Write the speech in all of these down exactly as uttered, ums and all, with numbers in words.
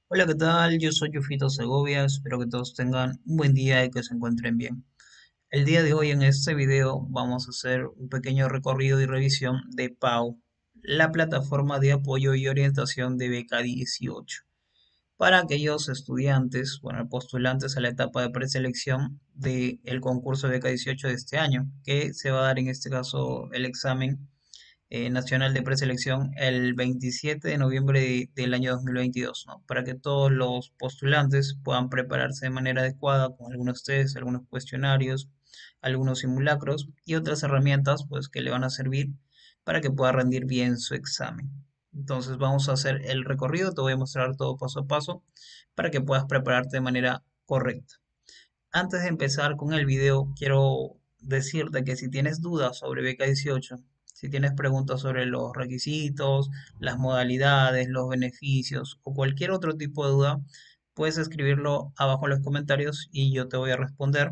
Hola, ¿qué tal? Yo soy Yufito Segovia, espero que todos tengan un buen día y que se encuentren bien. El día de hoy en este video vamos a hacer un pequeño recorrido y revisión de P A U, la plataforma de apoyo y orientación de Beca dieciocho, para aquellos estudiantes, bueno, postulantes a la etapa de preselección del concurso de Beca dieciocho de este año, que se va a dar en este caso el examen eh, nacional de preselección el veintisiete de noviembre de- del año dos mil veintidós, ¿no? Para que todos los postulantes puedan prepararse de manera adecuada con algunos test, algunos cuestionarios, algunos simulacros y otras herramientas pues que le van a servir para que pueda rendir bien su examen. Entonces vamos a hacer el recorrido, te voy a mostrar todo paso a paso para que puedas prepararte de manera correcta. Antes de empezar con el video, quiero decirte que si tienes dudas sobre Beca dieciocho, si tienes preguntas sobre los requisitos, las modalidades, los beneficios o cualquier otro tipo de duda, puedes escribirlo abajo en los comentarios y yo te voy a responder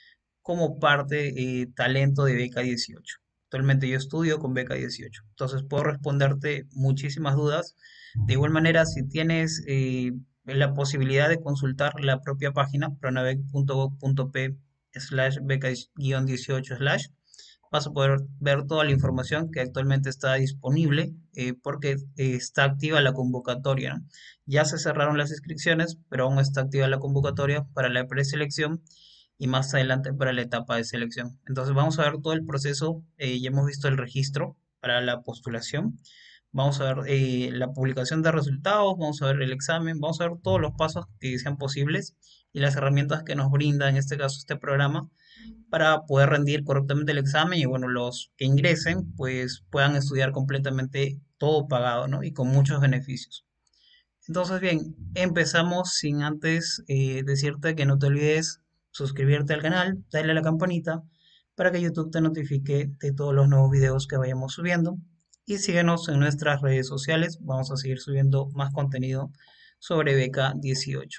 como parte eh, talento de Beca dieciocho. Actualmente yo estudio con Beca dieciocho, entonces puedo responderte muchísimas dudas. De igual manera, si tienes eh, la posibilidad de consultar la propia página pronavec punto gob punto pe slash beca dieciocho slash, vas a poder ver toda la información que actualmente está disponible eh, porque eh, está activa la convocatoria, ¿no? Ya se cerraron las inscripciones, pero aún está activa la convocatoria para la preselección y más adelante para la etapa de selección. Entonces vamos a ver todo el proceso, eh, ya hemos visto el registro para la postulación, vamos a ver eh, la publicación de resultados, vamos a ver el examen, vamos a ver todos los pasos que sean posibles y las herramientas que nos brinda en este caso este programa para poder rendir correctamente el examen y bueno, los que ingresen pues puedan estudiar completamente todo pagado, ¿no? Y con muchos beneficios. Entonces, bien, empezamos sin antes eh, decirte que no te olvides suscribirte al canal, darle a la campanita para que YouTube te notifique de todos los nuevos videos que vayamos subiendo. Y síguenos en nuestras redes sociales, vamos a seguir subiendo más contenido sobre Beca dieciocho.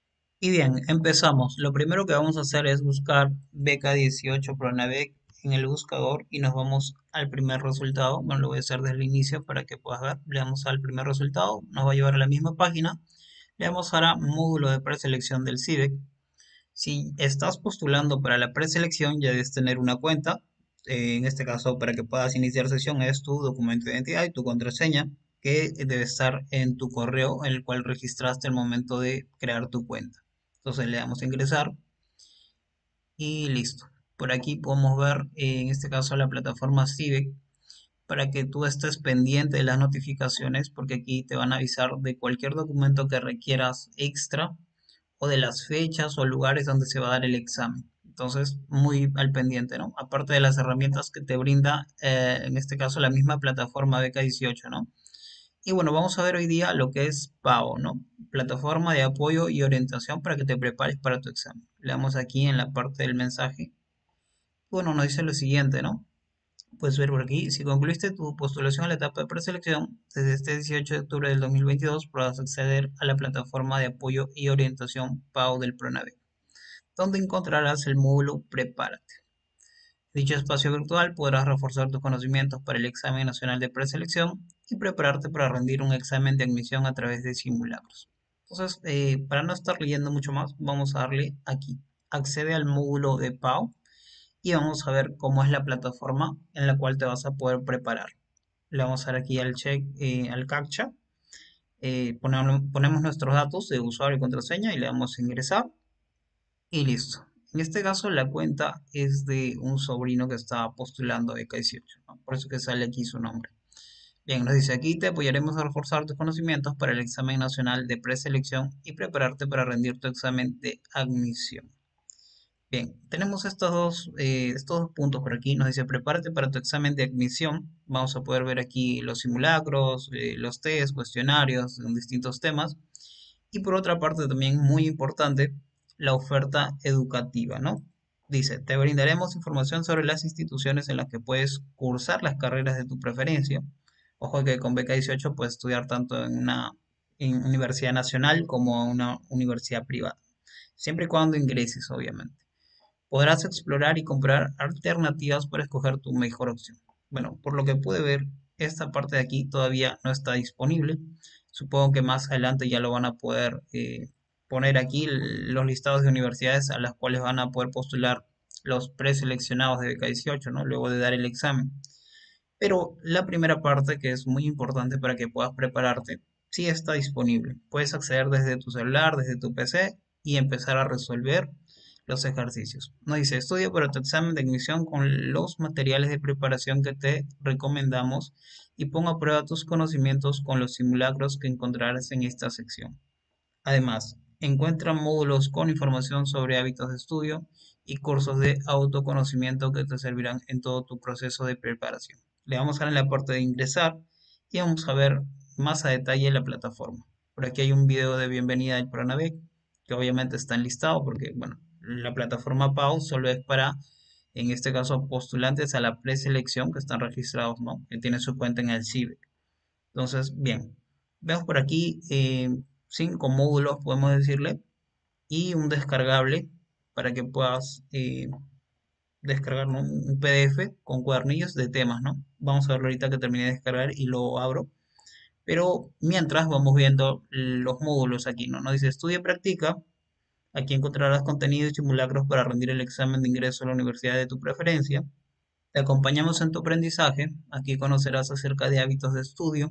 Y bien, empezamos. Lo primero que vamos a hacer es buscar Beca dieciocho Pronavec en el buscador y nos vamos al primer resultado. Bueno, lo voy a hacer desde el inicio para que puedas ver. Le damos al primer resultado, nos va a llevar a la misma página. Le damos ahora módulo de preselección del CIBEC. Si estás postulando para la preselección, ya debes tener una cuenta. Eh, en este caso, para que puedas iniciar sesión, es tu documento de identidad y tu contraseña, que debe estar en tu correo, en el cual registraste al momento de crear tu cuenta. Entonces le damos a ingresar y listo. Por aquí podemos ver, eh, en este caso, la plataforma CIBEC para que tú estés pendiente de las notificaciones, porque aquí te van a avisar de cualquier documento que requieras extra o de las fechas o lugares donde se va a dar el examen. Entonces, muy al pendiente, ¿no? Aparte de las herramientas que te brinda, eh, en este caso, la misma plataforma Beca dieciocho, ¿no? Y bueno, vamos a ver hoy día lo que es P A O, ¿no? Plataforma de apoyo y orientación para que te prepares para tu examen. Le damos aquí en la parte del mensaje. Bueno, nos dice lo siguiente, ¿no? Puedes ver por aquí, si concluiste tu postulación a la etapa de preselección, desde este dieciocho de octubre del dos mil veintidós podrás acceder a la plataforma de apoyo y orientación P A O del PRONAVE, donde encontrarás el módulo Prepárate. En dicho espacio virtual podrás reforzar tus conocimientos para el examen nacional de preselección y prepararte para rendir un examen de admisión a través de simulacros. Entonces, eh, para no estar leyendo mucho más, vamos a darle aquí. Accede al módulo de P A O y vamos a ver cómo es la plataforma en la cual te vas a poder preparar. Le vamos a dar aquí al check, eh, al captcha, eh, ponemos, ponemos nuestros datos de usuario y contraseña y le damos a ingresar y listo. En este caso la cuenta es de un sobrino que está postulando beca dieciocho, ¿no? Por eso que sale aquí su nombre. Bien, nos dice aquí te apoyaremos a reforzar tus conocimientos para el examen nacional de preselección y prepararte para rendir tu examen de admisión. Bien, tenemos estos dos, eh, estos dos puntos por aquí. Nos dice, prepárate para tu examen de admisión. Vamos a poder ver aquí los simulacros, eh, los test, cuestionarios en distintos temas. Y por otra parte, también muy importante, la oferta educativa, ¿no? Dice, te brindaremos información sobre las instituciones en las que puedes cursar las carreras de tu preferencia. Ojo que con beca dieciocho puedes estudiar tanto en una en universidad nacional como en una universidad privada, siempre y cuando ingreses, obviamente. Podrás explorar y comprar alternativas para escoger tu mejor opción. Bueno, por lo que pude ver, esta parte de aquí todavía no está disponible. Supongo que más adelante ya lo van a poder eh, poner aquí l- los listados de universidades a las cuales van a poder postular los preseleccionados de beca dieciocho, ¿no? Luego de dar el examen. Pero la primera parte, que es muy importante para que puedas prepararte, sí está disponible. Puedes acceder desde tu celular, desde tu P C y empezar a resolver los ejercicios. Nos dice, estudia para tu examen de admisión con los materiales de preparación que te recomendamos y pon a prueba tus conocimientos con los simulacros que encontrarás en esta sección. Además, encuentra módulos con información sobre hábitos de estudio y cursos de autoconocimiento que te servirán en todo tu proceso de preparación. Le vamos a dar en la parte de ingresar y vamos a ver más a detalle la plataforma. Por aquí hay un video de bienvenida del Pronavec, que obviamente está enlistado porque, bueno, la plataforma P A U solo es para, en este caso, postulantes a la preselección que están registrados, ¿no? Que tienen su cuenta en el CIBE. Entonces, bien, vemos por aquí eh, cinco módulos, podemos decirle, y un descargable para que puedas eh, descargar, ¿no? un un P D F con cuadernillos de temas, ¿no? Vamos a verlo ahorita que termine de descargar y lo abro. Pero mientras vamos viendo los módulos aquí, ¿no? Nos dice estudia y practica. Aquí encontrarás contenido y simulacros para rendir el examen de ingreso a la universidad de tu preferencia. Te acompañamos en tu aprendizaje. Aquí conocerás acerca de hábitos de estudio,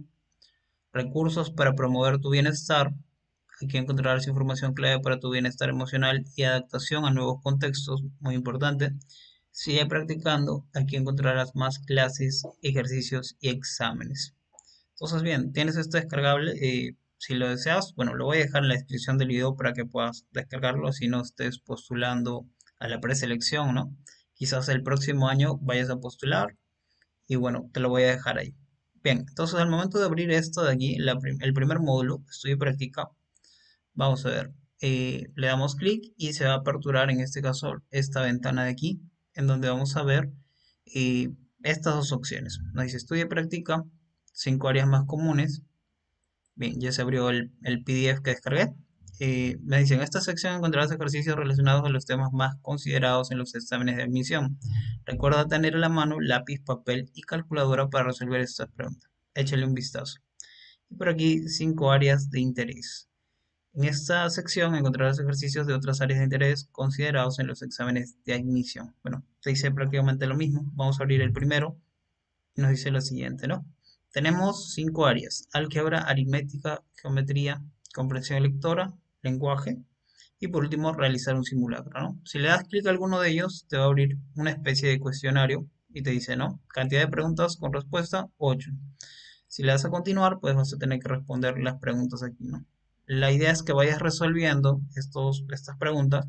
recursos para promover tu bienestar. Aquí encontrarás información clave para tu bienestar emocional y adaptación a nuevos contextos, muy importante. Sigue practicando, aquí encontrarás más clases, ejercicios y exámenes. Entonces, bien, tienes esto descargable. Eh, si lo deseas, bueno, lo voy a dejar en la descripción del video para que puedas descargarlo si no estés postulando a la preselección, ¿no? Quizás el próximo año vayas a postular y bueno, te lo voy a dejar ahí. Bien, entonces al momento de abrir esto de aquí, la prim- el primer módulo, estudio y práctica, vamos a ver, eh, le damos clic y se va a aperturar en este caso esta ventana de aquí, en donde vamos a ver eh, estas dos opciones. Nos dice estudio y práctica, cinco áreas más comunes. Bien, ya se abrió el, el P D F que descargué. Eh, me dicen, en esta sección encontrarás ejercicios relacionados con los temas más considerados en los exámenes de admisión. Recuerda tener a la mano lápiz, papel y calculadora para resolver estas preguntas. Échale un vistazo. Y por aquí, cinco áreas de interés. En esta sección encontrarás ejercicios de otras áreas de interés considerados en los exámenes de admisión. Bueno, se dice prácticamente lo mismo. Vamos a abrir el primero y nos dice lo siguiente, ¿no? Tenemos cinco áreas: álgebra, aritmética, geometría, comprensión lectora, lenguaje y por último realizar un simulacro, ¿no? Si le das clic a alguno de ellos, te va a abrir una especie de cuestionario y te dice, ¿no? Cantidad de preguntas con respuesta, ocho. Si le das a continuar, pues vas a tener que responder las preguntas aquí, ¿no? La idea es que vayas resolviendo estos, estas preguntas,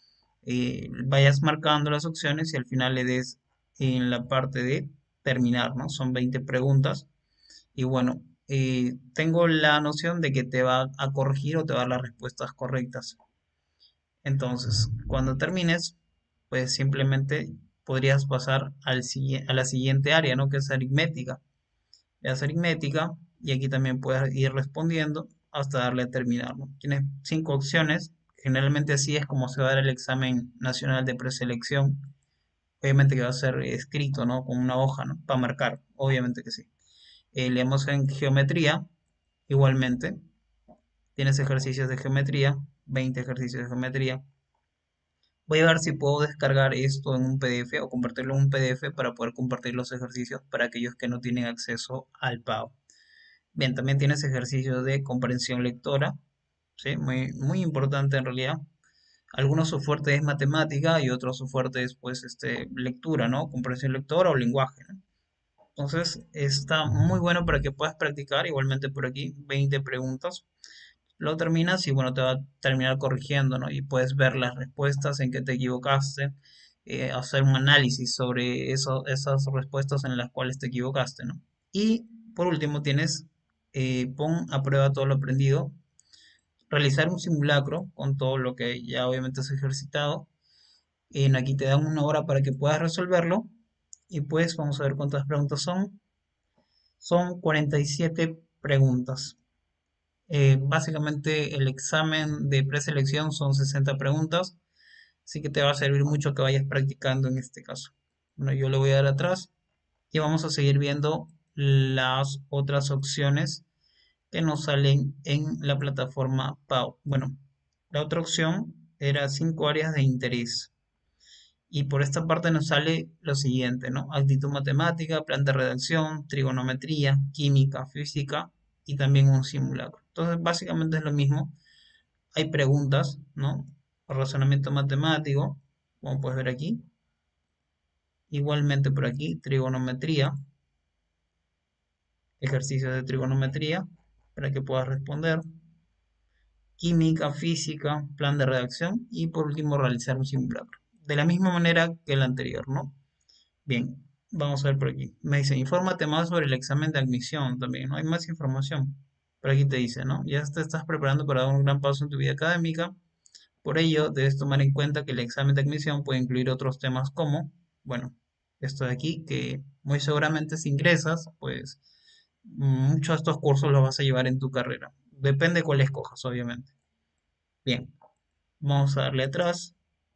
eh, vayas marcando las opciones y al final le des en la parte de terminar, ¿no? Son veinte preguntas y bueno, eh, tengo la noción de que te va a corregir o te va a dar las respuestas correctas. Entonces, cuando termines, pues simplemente podrías pasar al, sigui- a la siguiente área, ¿no? Que es aritmética. Le das aritmética y aquí también puedes ir respondiendo hasta darle a terminar, ¿no? Tienes cinco opciones. Generalmente así es como se va a dar el examen nacional de preselección. Obviamente que va a ser escrito, ¿no? Con una hoja, ¿no? Para marcar, obviamente que sí. Eh, leemos en geometría, igualmente. Tienes ejercicios de geometría, veinte ejercicios de geometría. Voy a ver si puedo descargar esto en un P D F o convertirlo en un P D F para poder compartir los ejercicios para aquellos que no tienen acceso al P A U. Bien, también tienes ejercicios de comprensión lectora, ¿sí? Muy, muy importante en realidad. Algunos su fuerte es matemática y otros su fuerte es pues este, lectura, ¿no? Comprensión lectora o lenguaje, ¿no? Entonces está muy bueno para que puedas practicar. Igualmente por aquí, veinte preguntas. Lo terminas y bueno, te va a terminar corrigiendo, ¿no? Y puedes ver las respuestas en que te equivocaste, eh, hacer un análisis sobre eso, esas respuestas en las cuales te equivocaste, ¿no? Y por último tienes, eh, pon a prueba todo lo aprendido, realizar un simulacro con todo lo que ya obviamente has ejercitado. En aquí te dan una hora para que puedas resolverlo. Y pues vamos a ver cuántas preguntas son. Son cuarenta y siete preguntas. Eh, básicamente el examen de preselección son sesenta preguntas, así que te va a servir mucho que vayas practicando en este caso. Bueno, yo le voy a dar atrás y vamos a seguir viendo las otras opciones que nos salen en la plataforma PAU. Bueno, la otra opción era cinco áreas de interés. Y por esta parte nos sale lo siguiente, ¿no? Actitud matemática, plan de redacción, trigonometría, química, física y también un simulacro. Entonces, básicamente es lo mismo. Hay preguntas, ¿no? Razonamiento matemático, como puedes ver aquí. Igualmente por aquí, trigonometría, ejercicios de trigonometría para que puedas responder. Química, física, plan de redacción y por último realizar un simulacro. De la misma manera que el anterior, ¿no? Bien, vamos a ver por aquí. Me dice, infórmate más sobre el examen de admisión también, ¿no? Hay más información. Por aquí te dice, ¿no? Ya te estás preparando para dar un gran paso en tu vida académica. Por ello, debes tomar en cuenta que el examen de admisión puede incluir otros temas como, bueno, esto de aquí, que muy seguramente si ingresas, pues muchos de estos cursos los vas a llevar en tu carrera. Depende cuál escojas, obviamente. Bien, vamos a darle atrás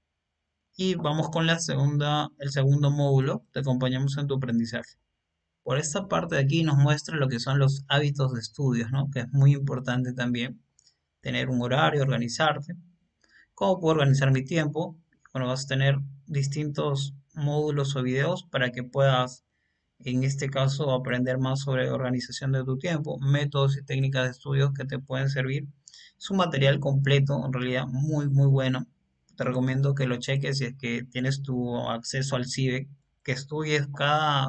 y vamos con la segunda, el segundo módulo. Te acompañamos en tu aprendizaje. Por esta parte de aquí nos muestra lo que son los hábitos de estudios, ¿no? Que es muy importante también tener un horario, organizarte. ¿Cómo puedo organizar mi tiempo? Bueno, vas a tener distintos módulos o videos para que puedas, en este caso, aprender más sobre organización de tu tiempo, métodos y técnicas de estudios que te pueden servir. Es un material completo, en realidad muy, muy bueno. Te recomiendo que lo cheques si es que tienes tu acceso al CIBE, que estudies cada,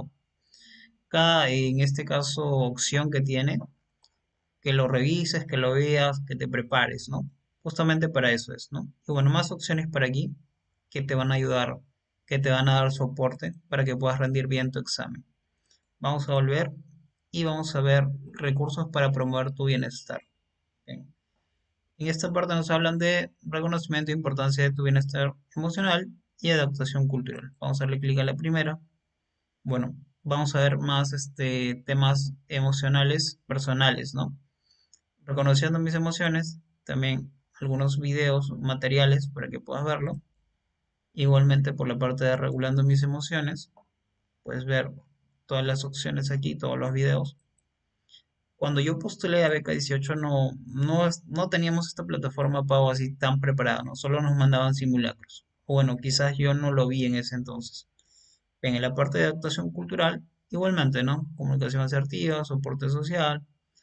cada, en este caso, opción que tiene, que lo revises, que lo veas, que te prepares, ¿no? Justamente para eso es, ¿no? Y bueno, más opciones por aquí que te van a ayudar, que te van a dar soporte para que puedas rendir bien tu examen. Vamos a volver y vamos a ver recursos para promover tu bienestar. Bien. En esta parte nos hablan de reconocimiento e importancia de tu bienestar emocional y adaptación cultural. Vamos a darle clic a la primera. Bueno, vamos a ver más este, temas emocionales personales, ¿no? Reconociendo mis emociones, también algunos videos, materiales para que puedas verlo. Igualmente por la parte de regulando mis emociones, puedes ver todas las opciones aquí, todos los videos. Cuando yo postulé a Beca dieciocho no, no, no teníamos esta plataforma pago así tan preparada, ¿no? Solo nos mandaban simulacros. O bueno, quizás yo no lo vi en ese entonces. Bien, en la parte de adaptación cultural, igualmente, ¿no? Comunicación asertiva, soporte social,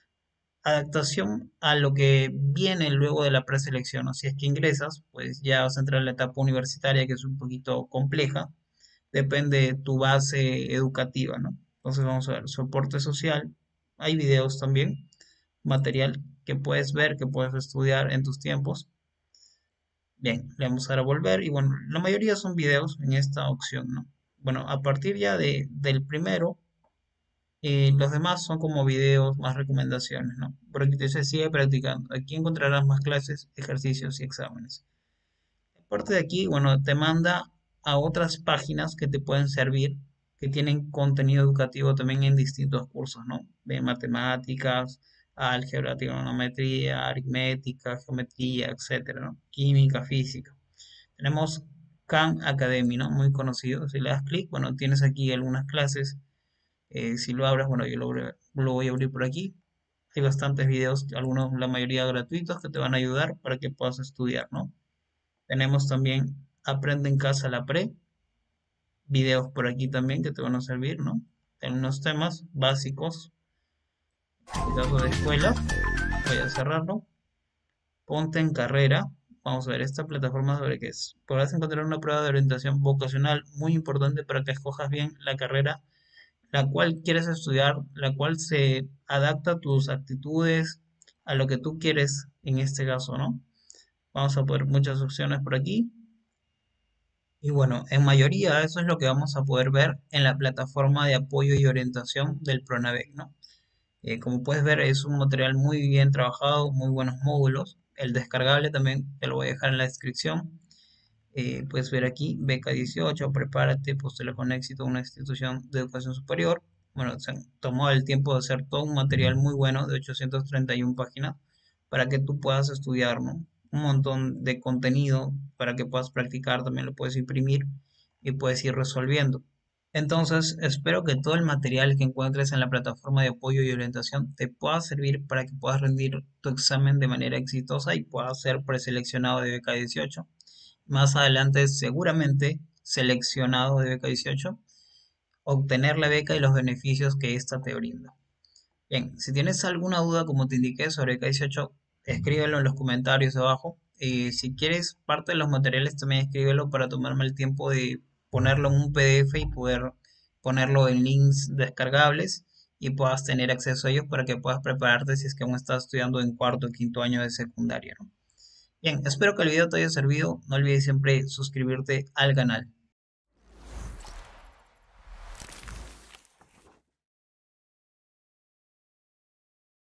adaptación a lo que viene luego de la preselección, ¿no? Si es que ingresas, pues ya vas a entrar en la etapa universitaria que es un poquito compleja, depende de tu base educativa, ¿no? Entonces vamos a ver, soporte social, hay videos también, material que puedes ver, que puedes estudiar en tus tiempos. Bien, le vamos a dar a volver y bueno, la mayoría son videos en esta opción, ¿no? Bueno, a partir ya de, del primero, y los demás son como videos, más recomendaciones, ¿no? Por aquí te dice, sigue practicando. Aquí encontrarás más clases, ejercicios y exámenes. Aparte de aquí, bueno, te manda a otras páginas que te pueden servir, que tienen contenido educativo también en distintos cursos, ¿no? De matemáticas, álgebra, trigonometría, aritmética, geometría, etcétera, ¿no? Química, física. Tenemos Khan Academy, ¿no? Muy conocido. Si le das clic, bueno, tienes aquí algunas clases. Eh, si lo abres, bueno, yo lo, lo voy a abrir por aquí. Hay bastantes videos, algunos, la mayoría gratuitos, que te van a ayudar para que puedas estudiar, ¿no? Tenemos también Aprende en casa la pre, videos por aquí también que te van a servir, ¿no? En unos temas básicos, cuidado de escuela, voy a cerrarlo. Ponte en carrera, vamos a ver esta plataforma sobre qué es. Podrás encontrar una prueba de orientación vocacional muy importante para que escojas bien la carrera la cual quieres estudiar, la cual se adapta a tus actitudes, a lo que tú quieres en este caso, ¿no? Vamos a poner muchas opciones por aquí. Y bueno, en mayoría eso es lo que vamos a poder ver en la plataforma de apoyo y orientación del Pronavec, ¿no? Eh, como puedes ver, es un material muy bien trabajado, muy buenos módulos. El descargable también te lo voy a dejar en la descripción. Eh, puedes ver aquí, beca dieciocho, prepárate, postula con éxito a una institución de educación superior. Bueno, se han tomado el tiempo de hacer todo un material muy bueno de ochocientas treinta y una páginas para que tú puedas estudiar, ¿no? Un montón de contenido para que puedas practicar, también lo puedes imprimir y puedes ir resolviendo. Entonces, espero que todo el material que encuentres en la plataforma de apoyo y orientación te pueda servir para que puedas rendir tu examen de manera exitosa y puedas ser preseleccionado de beca dieciocho. Más adelante, seguramente seleccionado de beca dieciocho, obtener la beca y los beneficios que ésta te brinda. Bien, si tienes alguna duda, como te indiqué, sobre beca dieciocho, escríbelo en los comentarios de abajo. Y si quieres parte de los materiales, también escríbelo para tomarme el tiempo de ponerlo en un P D F y poder ponerlo en links descargables y puedas tener acceso a ellos para que puedas prepararte si es que aún estás estudiando en cuarto o quinto año de secundaria, ¿no? Bien, espero que el video te haya servido. No olvides siempre suscribirte al canal.